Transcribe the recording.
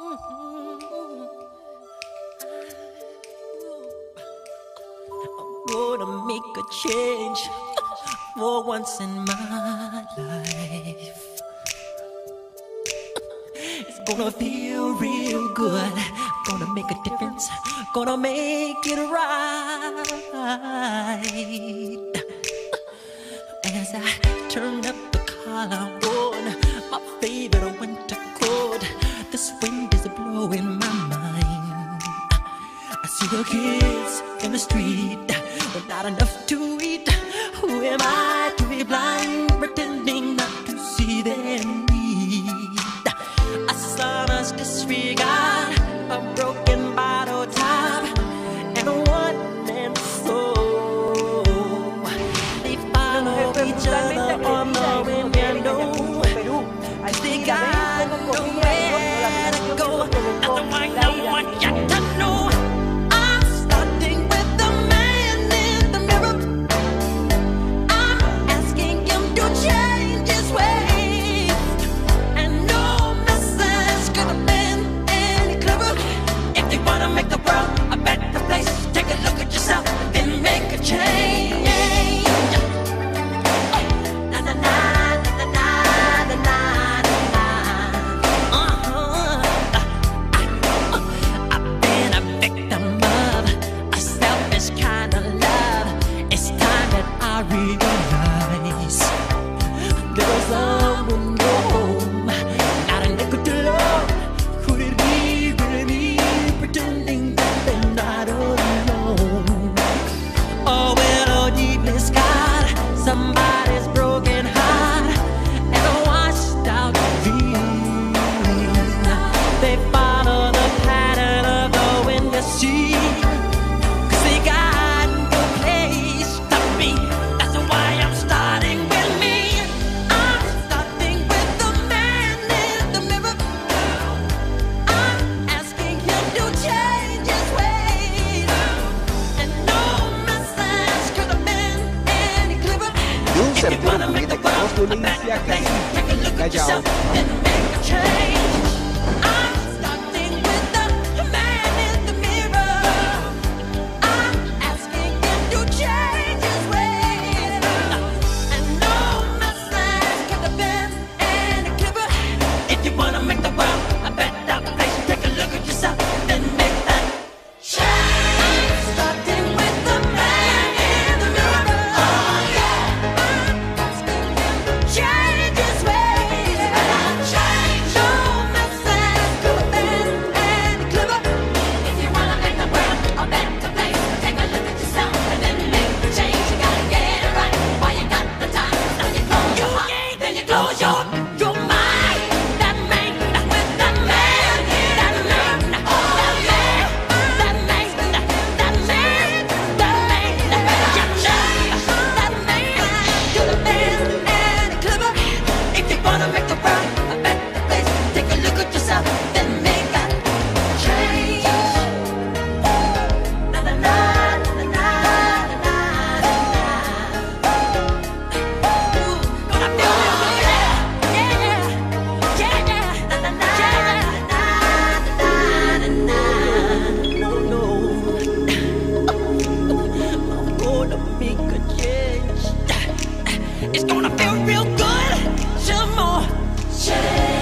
Gonna make a change for once in my life. It's gonna feel real good. Gonna make a difference. Gonna make it right. As I turn up the collar on my favorite winter coat, this wind is blowing my mind. I see the kids in the street with not enough to eat. Who am I to be blind, pretending not to see their need? A son's disregard, a broken bottle top, and a one-man soul. They follow each other on the window, as they got nowhere to go. That's the one I want you to know. I'm starting with the man in the mirror. I'm asking him to change his ways, and no message could have been any clearer. If you wanna make the world a better place, take a look at yourself, then make a change. Na na na na na na na na. I've been a victim of a selfish kind of love. It's time that I realize there was someone home, not a nickel to love. Could it be really me, pretending that they're not alone? Oh, well, oh, deeply scarred, somebody's broken heart and a washed out dream. They follow the pattern of the wind to sea, 'cause they got no place to be. That's why I'm starting with me. I'm starting with the man in the mirror. I'm asking him to change his ways, and no message could have been any clearer. De un If you servidor wanna make the que tenemos world una a better inicia place, casi take a look at callado. yourself, then make a change. I'm starting with the man in the mirror. I'm asking him to change his ways, and no message could have been any clearer. If you wanna make the world a better place, take a look at yourself, then make that change. I'm starting with the man in the mirror. Oh yeah. I'm asking him to change his ways, no message could have been any clearer. If you wanna make the world a better place, take a look at yourself and then make the change. You gotta get it right while you got the time. Now you close your heart, then you close your mind. That man with that man, that man, that man, that man, that man, that man, that man could have been any clearer. If you wanna make the world a better place, take a look at yourself, then make that change. Na na na na na na na. Gonna feel real good, yeah, yeah, yeah. Na na na na na na na. No, no. I'm gonna make a change. It's gonna feel real good. Some more change.